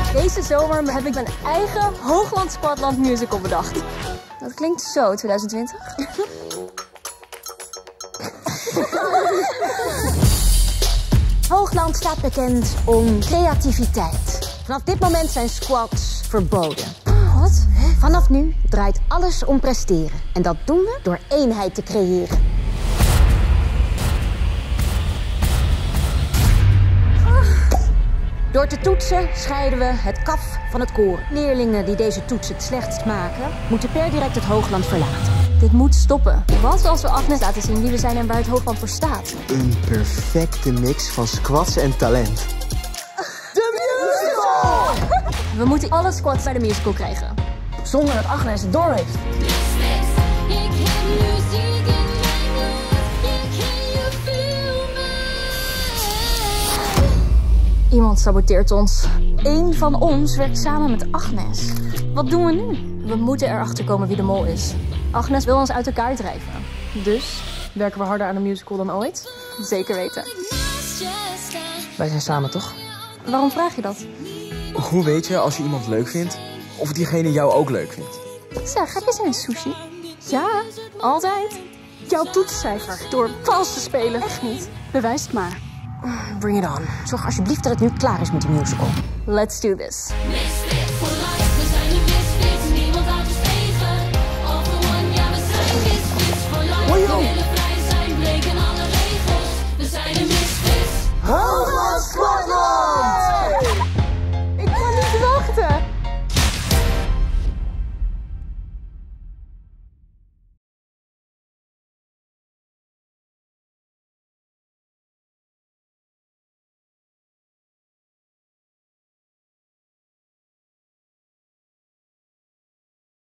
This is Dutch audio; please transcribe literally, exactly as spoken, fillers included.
Deze zomer heb ik mijn eigen Hoogland Squadland musical bedacht. Dat klinkt zo, twintig twintig. Hoogland staat bekend om creativiteit. Vanaf dit moment zijn squads verboden. Wat? Vanaf nu draait alles om presteren. En dat doen we door eenheid te creëren. Door te toetsen scheiden we het kaf van het koren. Leerlingen die deze toets het slechtst maken, moeten per direct het Hoogland verlaten. Dit moet stoppen. Wat als we Agnes laten zien wie we zijn en waar het Hoogland voor staat? Een perfecte mix van squats en talent. De musical! We moeten alle squads bij de musical krijgen. Zonder dat Agnes het door heeft. Iemand saboteert ons. Eén van ons werkt samen met Agnes. Wat doen we nu? We moeten erachter komen wie de mol is. Agnes wil ons uit elkaar drijven. Dus werken we harder aan een musical dan ooit? Zeker weten. Wij zijn samen, toch? Waarom vraag je dat? Hoe weet je als je iemand leuk vindt of diegene jou ook leuk vindt? Zeg, heb je zin in sushi? Ja, altijd. Jouw toetscijfer door vals te spelen. Echt niet. Bewijs het maar. Bring it on. Zorg alsjeblieft dat het nu klaar is met die musical. Let's do this.